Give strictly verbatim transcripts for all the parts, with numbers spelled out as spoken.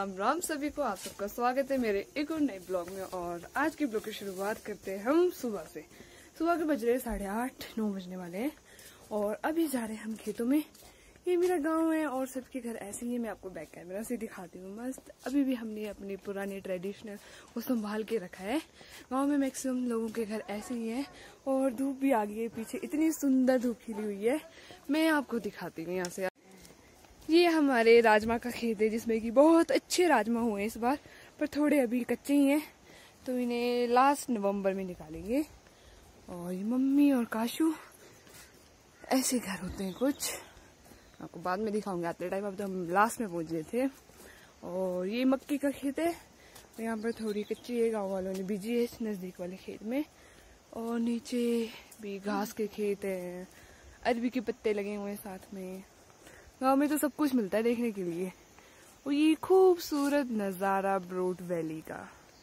राम राम सभी को। आप सबका स्वागत है मेरे एक और नए ब्लॉग में। और आज की ब्लॉग की शुरुआत करते हैं हम सुबह से। सुबह के बज रहे साढ़े आठ नौ बजने वाले हैं और अभी जा रहे हैं हम खेतों में। ये मेरा गांव है और सबके घर ऐसे ही है। मैं आपको बैक कैमरा से दिखाती हूँ मस्त। अभी भी हमने अपनी पुरानी ट्रेडिशनल को संभाल के रखा है। गांव में मैक्सिमम लोगों के घर ऐसे ही है और धूप भी आ गई है पीछे, इतनी सुंदर धूप खिली हुई है। मैं आपको दिखाती हूँ यहाँ से। ये हमारे राजमा का खेत है जिसमें कि बहुत अच्छे राजमा हुए हैं इस बार, पर थोड़े अभी कच्चे ही हैं तो इन्हें लास्ट नवंबर में निकालेंगे। और ये मम्मी और काशू ऐसे घर होते हैं कुछ, आपको बाद में दिखाऊंगे आते टाइम। अब तो हम लास्ट में पहुंच गए थे। और ये मक्की का खेत है, यहाँ पर थोड़ी कच्ची है, गाँव वालों ने बीजी है इस नजदीक वाले खेत में। और नीचे भी घास के खेत है, अरबी के पत्ते लगे हुए हैं साथ में। गाँव में तो सब कुछ मिलता है देखने के लिए। और ये खूबसूरत नजारा ब्रोड वैली का।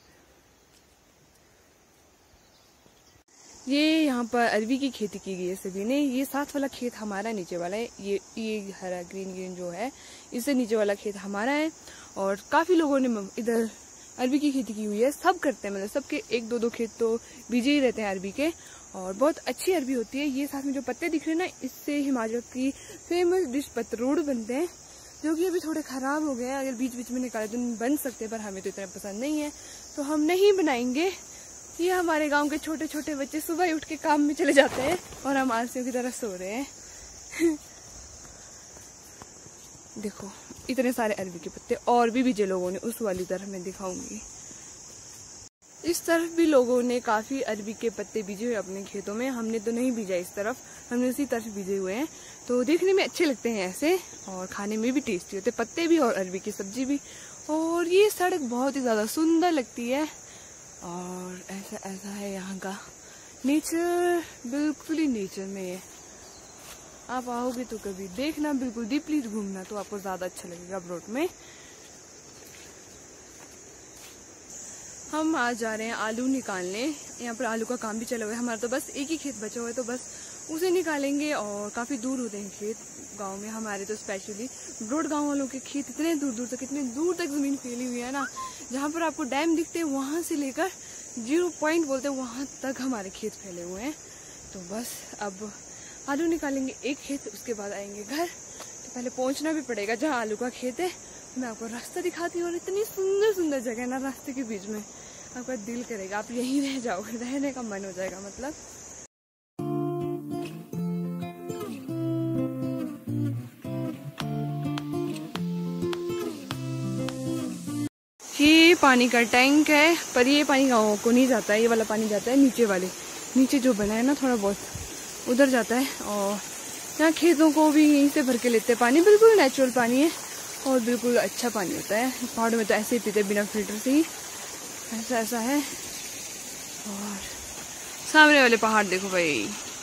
ये यहाँ पर अरबी की खेती की गई है सभी ने। ये साथ वाला खेत हमारा, नीचे वाला है ये ये हरा ग्रीन ग्रीन जो है, इससे नीचे वाला खेत हमारा है। और काफी लोगों ने इधर अरबी की खेती की हुई है। सब करते हैं, मतलब सबके एक दो दो खेत तो बीजे ही रहते हैं अरबी के। और बहुत अच्छी अरबी होती है। ये साथ में जो पत्ते दिख रहे हैं ना, इससे हिमाचल की फेमस डिश पतरूड़ बनते हैं, जो कि अभी थोड़े खराब हो गए हैं। अगर बीच बीच में निकाले तो बन सकते हैं, पर हमें तो इतना पसंद नहीं है तो हम नहीं बनाएंगे। ये हमारे गांव के छोटे छोटे बच्चे सुबह ही उठ के काम में चले जाते हैं और हम आलसियों की तरह सो रहे हैं। देखो इतने सारे अरबी के पत्ते और भी बीजे लोगों ने उस वाली तरफ मैं दिखाऊंगी। इस तरफ भी लोगों ने काफी अरबी के पत्ते बीजे हुए अपने खेतों में। हमने तो नहीं बीजा इस तरफ, हमने उसी तरफ बीजे हुए हैं। तो देखने में अच्छे लगते हैं ऐसे और खाने में भी टेस्टी होते, पत्ते भी और अरबी की सब्जी भी। और ये सड़क बहुत ही ज्यादा सुंदर लगती है। और ऐसा ऐसा है यहाँ का नेचर, बिल्कुल ही नेचर में है। आप आओगे तो कभी देखना, बिल्कुल डीपली घूमना तो आपको ज्यादा अच्छा लगेगा ब्रोड में। हम आज जा रहे हैं आलू निकालने। यहाँ पर आलू का काम भी चला हुआ है। हमारा तो बस एक ही खेत बचा हुआ है तो बस उसे निकालेंगे। और काफी दूर होते हैं खेत गांव में हमारे, तो स्पेशली ब्रोड गांव वालों के खेत इतने दूर दूर तक, इतने दूर तक जमीन फैली हुई है ना। जहाँ पर आपको डैम दिखते हैं वहां से लेकर जीरो पॉइंट बोलते हैं वहां तक हमारे खेत फैले हुए हैं। तो बस अब आलू निकालेंगे एक खेत, उसके बाद आएंगे घर। तो पहले पहुंचना भी पड़ेगा जहाँ आलू का खेत है। मैं आपको रास्ता दिखाती हूँ और इतनी सुंदर सुंदर जगह है ना रास्ते के बीच में, आपका दिल करेगा आप यहीं रह जाओगे, रहने का मन हो जाएगा। मतलब ये पानी का टैंक है, पर ये पानी गाँव को नहीं जाता है। ये वाला पानी जाता है नीचे वाले, नीचे जो बना है ना थोड़ा बहुत, उधर जाता है। और यहाँ खेतों को भी यहीं से भर के लेते हैं पानी। बिल्कुल नेचुरल पानी है और बिल्कुल अच्छा पानी होता है। पहाड़ों में तो ऐसे ही पीते बिना फिल्टर से ही, ऐसा ऐसा है। और सामने वाले पहाड़ देखो भाई।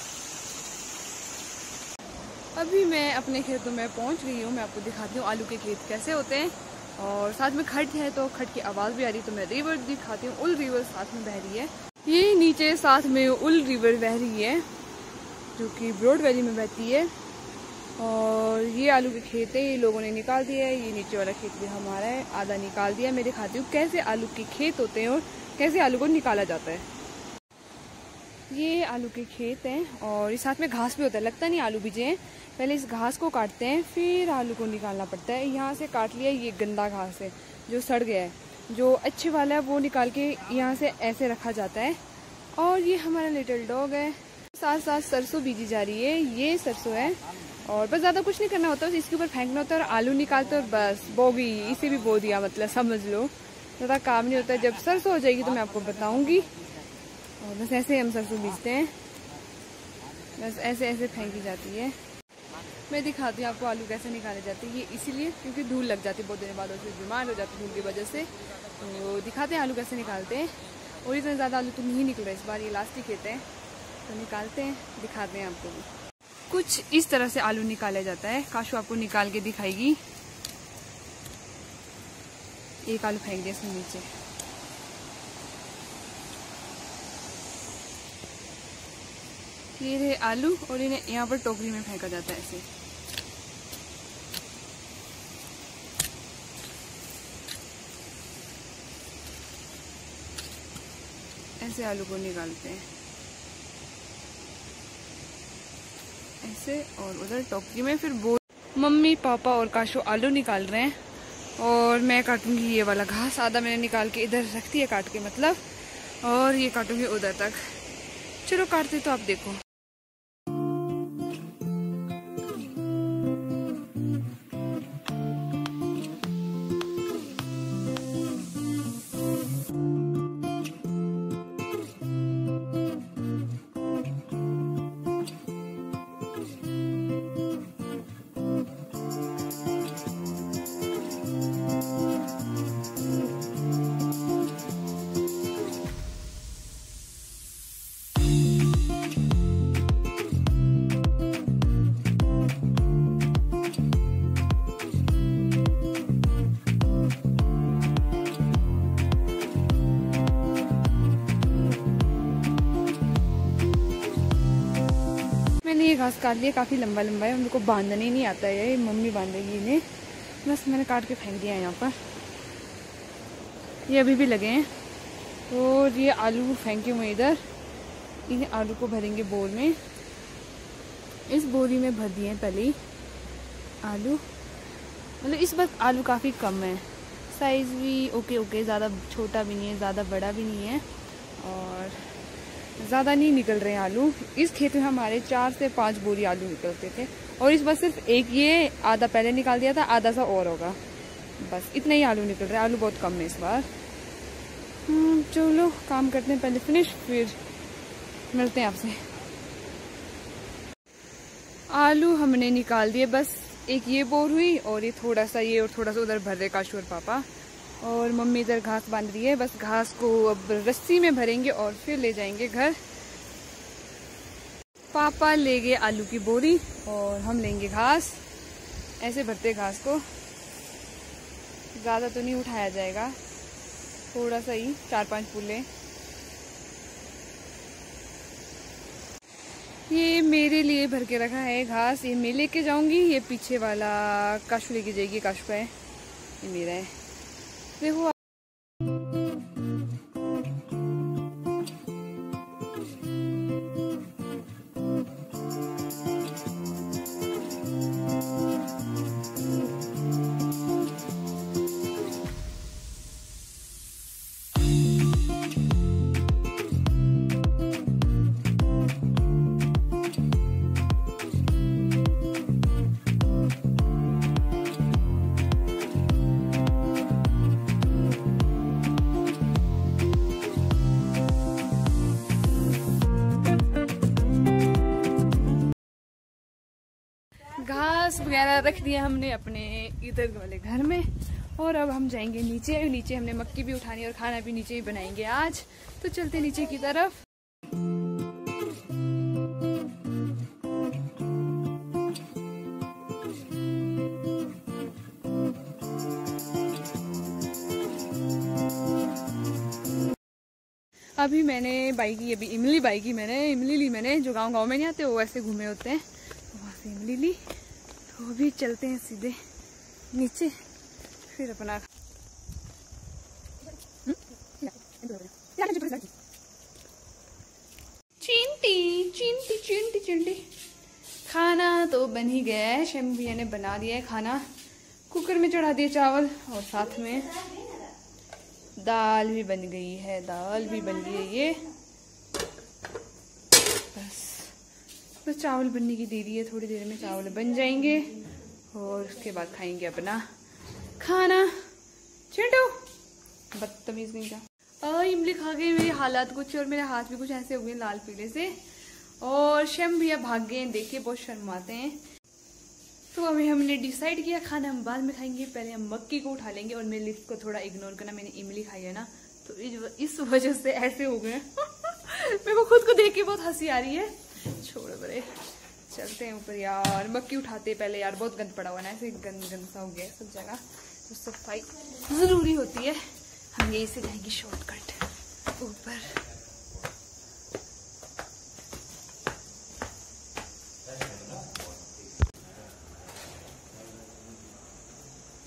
अभी मैं अपने खेतों में पहुंच गई हूँ। मैं आपको दिखाती हूँ आलू के खेत कैसे होते हैं। और साथ में खट है तो खट की आवाज भी आ रही है, तो मैं रिवर दिखाती हूँ। उल रिवर साथ में बह रही है। ये नीचे साथ में उल रिवर बह रही है जो कि ब्रोड वैली में बहती है। और ये आलू के खेत है, ये लोगों ने निकाल दिया है। ये नीचे वाला खेत भी हमारा है, आधा निकाल दिया। मैं दिखाती हूँ कैसे आलू के खेत होते हैं और कैसे आलू को निकाला जाता है। ये आलू के खेत हैं और इस साथ में घास भी होता है, लगता नहीं आलू बीजे हैं। पहले इस घास को काटते हैं फिर आलू को निकालना पड़ता है। यहाँ से काट लिया, ये गंदा घास है जो सड़ गया है। जो अच्छे वाला है वो निकाल के यहाँ से ऐसे रखा जाता है। और ये हमारा लिटिल डॉग है। साथ साथ सरसों बीजी जा रही है, ये सरसों है। और बस ज्यादा कुछ नहीं करना होता, बस इसके ऊपर फेंकना होता है और आलू निकालते और बस बोगी, इसे भी बो दिया, मतलब समझ लो। ज्यादा काम नहीं होता। जब सरसों हो जाएगी तो मैं आपको बताऊंगी। और बस ऐसे हम सरसों बीजते हैं, बस ऐसे ऐसे फेंकी जाती है। मैं दिखाती हूँ आपको आलू कैसे निकाले जाते हैं। ये इसीलिए क्योंकि धूल लग जाती है बहुत देर बाद, से बीमार हो जाती है धूल की वजह से। तो दिखाते हैं आलू कैसे निकालते हैं। और इतने ज़्यादा आलू तो नहीं निकल रहे इस बार, ये लास्ट ही खेत है तो निकालते हैं, दिखाते हैं आपको भी। कुछ इस तरह से आलू निकाला जाता है। काशू आपको निकाल के दिखाएगी। एक आलू फेंक दिया इसमें नीचे। ये रहे आलू और इन्हें यहाँ पर टोकरी में फेंका जाता है ऐसे। ऐसे आलू को निकालते हैं ऐसे, और उधर टोकरी में फिर बोल। मम्मी पापा और काशू आलू निकाल रहे हैं और मैं काटूंगी ये वाला घास। आधा मैंने निकाल के इधर रख दिया काट के मतलब, और ये काटूंगी उधर तक। चलो काटते तो आप देखो। ये घास काट लिया, काफ़ी लंबा लंबा है, मेरे को बांधने ही नहीं आता है, ये मम्मी बांधेगी इन्हें। बस मैंने काट के फेंक दिया है यहाँ पर। ये अभी भी लगे हैं। और ये आलू फेंके हुए इधर, इन्हें आलू को भरेंगे बोर में। इस बोरी में भर दिए हैं पहले ही आलू। मतलब इस बार आलू काफ़ी कम है, साइज़ भी ओके ओके, ज़्यादा छोटा भी नहीं है, ज़्यादा बड़ा भी नहीं है, और ज़्यादा नहीं निकल रहे हैं आलू। इस खेत में हमारे चार से पाँच बोरी आलू निकलते थे, और इस बार सिर्फ एक, ये आधा पहले निकाल दिया था, आधा सा और होगा, बस इतने ही आलू निकल रहे हैं। आलू बहुत कम है इस बार। चलो काम करते हैं पहले फिनिश, फिर मिलते हैं आपसे। आलू हमने निकाल दिए, बस एक ये बोर हुई, और ये थोड़ा सा ये और थोड़ा सा उधर भर रहे काशू और पापा, और मम्मी इधर घास बांध रही है। बस घास को अब रस्सी में भरेंगे और फिर ले जाएंगे घर। पापा ले गए आलू की बोरी और हम लेंगे घास। ऐसे भरते घास को, ज़्यादा तो नहीं उठाया जाएगा, थोड़ा सा ही, चार पांच पुल्ले। ये मेरे लिए भर के रखा है घास, ये मैं लेके जाऊंगी। ये पीछे वाला काशू लेके जाएगी, काशू का है, ये मेरा है। देखो घास वगैरह रख दिया हमने अपने इधर वाले घर में, और अब हम जाएंगे नीचे। नीचे हमने मक्की भी उठानी और खाना भी नीचे ही बनाएंगे आज। तो चलते नीचे की तरफ। अभी मैंने बाई की, अभी इमली बाई की, मैंने इमली ली, मैंने जो गांव गांव में नहीं आते वो ऐसे घूमे होते हैं, तो वहाँ से इमली ली। तो अभी चलते हैं सीधे नीचे, फिर अपना चिंटी चिंटी चिंटी चिंटी। खाना तो बन ही गया है, शम भैया ने बना दिया है खाना, कुकर में चढ़ा दिया चावल, और साथ में दाल भी बन गई है, दाल भी बन गई है। ये बस बस चावल बनने की देरी है, थोड़ी देर में चावल बन जाएंगे और उसके बाद खाएंगे अपना खाना। चिंटू बदतमीज नहीं था। इमली खा गई, मेरी हालात कुछ, और मेरे हाथ भी कुछ ऐसे हो गए लाल पीले से, और शम भैया भाग गए, देखिए बहुत शर्माते हैं। तो अभी हमने डिसाइड किया खाना हम बाद में खाएंगे, पहले हम मक्की को उठा लेंगे। और मेरे लिस्ट को थोड़ा इग्नोर करना, मैंने इमली खाई है ना, तो इस वजह से ऐसे हो गए। मेरे को खुद को देख के बहुत हंसी आ रही है। छोड़ो बड़े, चलते हैं ऊपर यार, मक्की उठाते पहले यार, बहुत गंद पड़ा हुआ ना, ऐसे गंद गंद सा हो गया सब जगह, तो सफाई जरूरी होती है। हम यहीं से जाएंगे शॉर्टकट ऊपर।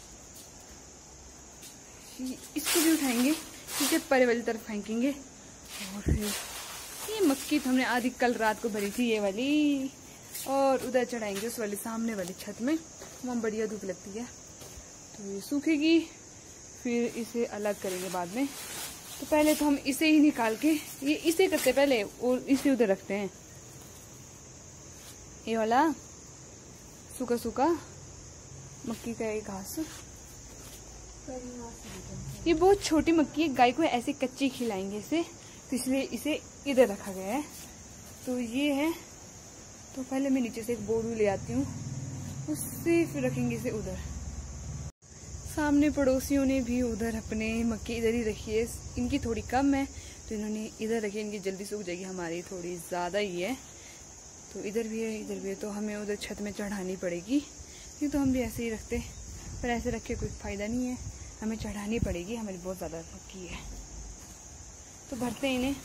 इसको भी उठाएंगे, ठीक है, परे वाली तरफ फेंकेंगे और फिर ये मक्की तो हमने आधी कल रात को भरी थी ये वाली, और उधर चढ़ाएंगे उस वाली सामने वाली छत में, वहाँ बढ़िया धूप लगती है तो ये सूखेगी, फिर इसे अलग करेंगे बाद में। तो पहले तो हम इसे ही निकाल के, ये इसे करते पहले और इसे उधर रखते हैं। ये वाला सूखा सूखा मक्की का एक घास, ये बहुत छोटी मक्की है, गाय को ऐसे कच्ची खिलाएंगे इसे, तो इसलिए इसे इधर रखा गया है। तो ये है, तो पहले मैं नीचे से एक बोरू ले आती हूँ, उससे फिर रखेंगे इसे उधर। सामने पड़ोसियों ने भी उधर अपने मक्की इधर ही रखी है, इनकी थोड़ी कम है तो इन्होंने इधर रखी, इनकी जल्दी सूख जाएगी, हमारी थोड़ी ज़्यादा ही है। तो इधर भी है इधर भी है, तो हमें उधर छत में चढ़ानी पड़ेगी, नहीं तो हम भी ऐसे ही रखते, पर ऐसे रख के कोई फ़ायदा नहीं है, हमें चढ़ानी पड़ेगी, हमारी बहुत ज़्यादा मक्की है। तो भरते हैं इन्हें।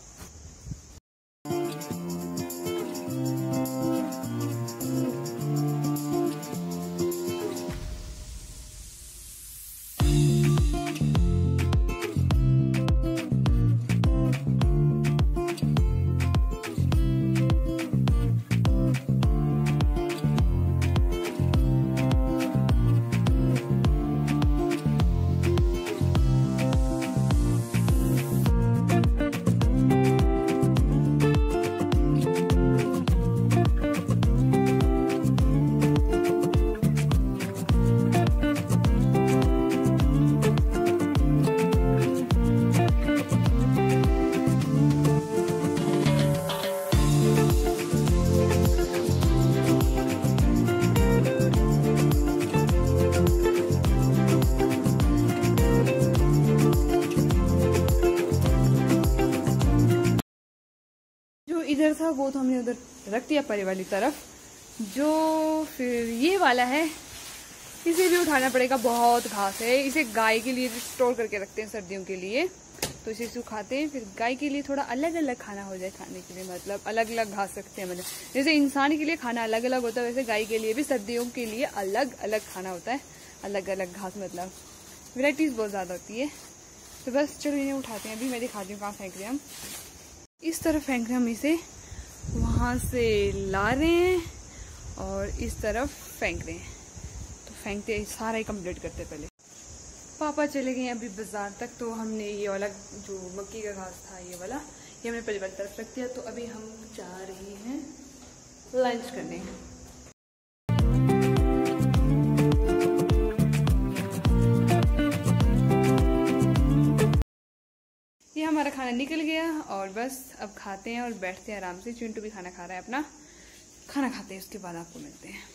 इधर था वो तो हमने उधर रख दिया परे वाली तरफ। जो फिर ये वाला है, इसे भी उठाना पड़ेगा, बहुत घास है, इसे गाय के लिए स्टोर करके रखते हैं सर्दियों के लिए, तो इसे सुखाते हैं, फिर गाय के लिए थोड़ा अलग अलग खाना हो जाए खाने के लिए, मतलब अलग अलग घास रखते हैं। मतलब जैसे इंसान के लिए खाना अलग अलग होता है, वैसे गाय के लिए भी सर्दियों के लिए अलग अलग खाना होता है, अलग अलग घास, मतलब वेराइटीज बहुत ज़्यादा होती है। तो बस चलो इन्हें उठाते हैं, अभी मैं दिखाती हूँ कहाँ फेंक रहे हैं हम। इस तरफ फेंक रहे हैं हम इसे, वहाँ से ला रहे हैं और इस तरफ फेंक रहे हैं। तो फेंकते सारा ही कंप्लीट करते पहले। पापा चले गए अभी बाजार तक, तो हमने ये वाला जो मक्की का घास था ये वाला, ये हमने पहले वाली तरफ रख दिया। तो अभी हम जा रहे हैं लंच करने। ये हमारा खाना निकल गया और बस अब खाते हैं और बैठते हैं आराम से। चिंटू भी खाना खा रहा है अपना, खाना खाते हैं उसके बाद आपको मिलते हैं।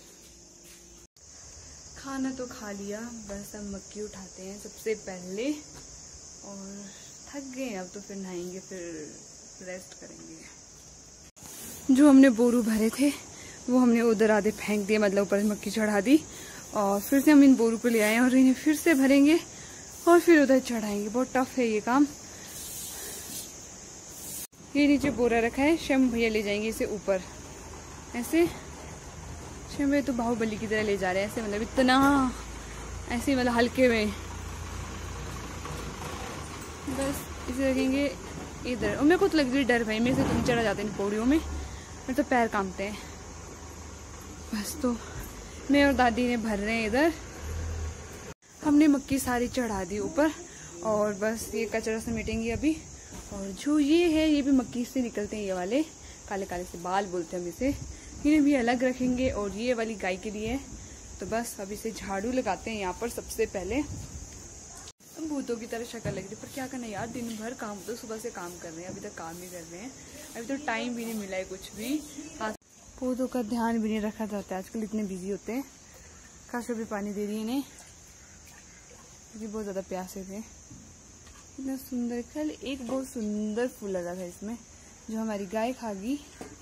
खाना तो खा लिया, बस अब मक्की उठाते हैं सबसे पहले, और थक गए अब तो फिर नहाएंगे, फिर रेस्ट करेंगे। जो हमने बोरू भरे थे वो हमने उधर आधे फेंक दिए, मतलब ऊपर मक्की चढ़ा दी, और फिर से हम इन बोरू को ले आए और इन्हें फिर से भरेंगे और फिर उधर चढ़ाएंगे। बहुत टफ है ये काम। ये नीचे बोरा रखा है, शम भैया ले जाएंगे इसे ऊपर ऐसे। शम भैया तो बाहुबली की तरह ले जा रहे हैं ऐसे, मतलब इतना ऐसे, मतलब हल्के में। बस इसे रखेंगे इधर। और मेरे को तो लग रही डर भाई, मेरे से तुम चढ़ा जाते हैं पौड़ियों में, मेरे तो पैर कांपते हैं। बस तो मैं और दादी ने भर रहे हैं इधर। हमने मक्की सारी चढ़ा दी ऊपर, और बस ये कचरा समेटेंगे अभी। और जो ये है ये भी मक्की से निकलते हैं, ये वाले काले काले से बाल बोलते हैं हम इसे, इन्हें भी अलग रखेंगे। और ये वाली गाय के लिए है। तो बस अब इसे झाड़ू लगाते हैं यहाँ पर सबसे पहले। भूतों की तरह शक्ल लग रही, पर क्या करना यार, दिन भर काम, तो सुबह से काम कर रहे हैं, अभी तक काम ही कर रहे हैं, अभी तो टाइम भी नहीं मिला है कुछ भी। पौधों का ध्यान भी नहीं रखा जाता है आजकल, इतने बिजी होते हैं। काशो भी पानी दे रही है इन्हें, क्योंकि बहुत ज़्यादा प्यासे थे। इतना सुंदर, कल एक बहुत सुंदर फूल लगा था इसमें, जो हमारी गाय खा गई।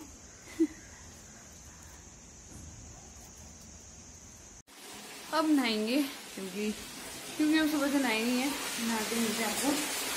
अब नहाएंगे, क्योंकि क्योंकि हम सुबह से नहाए नहीं है, नहाते मिलते आपको।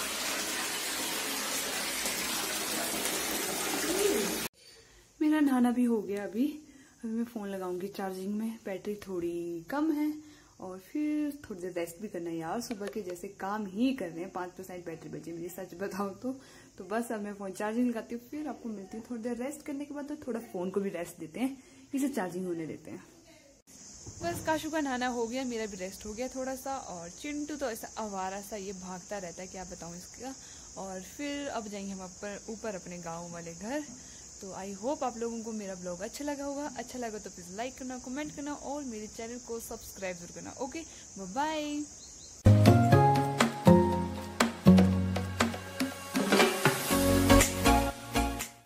मेरा नहाना भी हो गया अभी। अभी मैं फ़ोन लगाऊंगी चार्जिंग में, बैटरी थोड़ी कम है और फिर थोड़ी देर रेस्ट भी करना है यार। सुबह के जैसे काम ही कर रहे हैं, पाँच परसेंट बैटरी बची मेरी, सच बताऊं तो तो बस अब मैं फोन चार्जिंग लगाती हूँ, फिर आपको मिलती हूँ थोड़ी देर रेस्ट करने के बाद। तो थोड़ा फोन को भी रेस्ट देते हैं, इसे चार्जिंग होने देते हैं। बस काशू का नहाना हो गया, मेरा भी रेस्ट हो गया थोड़ा सा। और चिंटू तो ऐसा आवारा सा ये भागता रहता है, क्या बताऊँ इसका। और फिर अब जाएंगे हम ऊपर अपने गाँव वाले घर। तो आई होप आप लोगों को मेरा ब्लॉग अच्छा लगा होगा। अच्छा लगा तो प्लीज़ लाइक करना, कमेंट करना और मेरे चैनल को सब्सक्राइब जरूर करना। Okay, bye bye.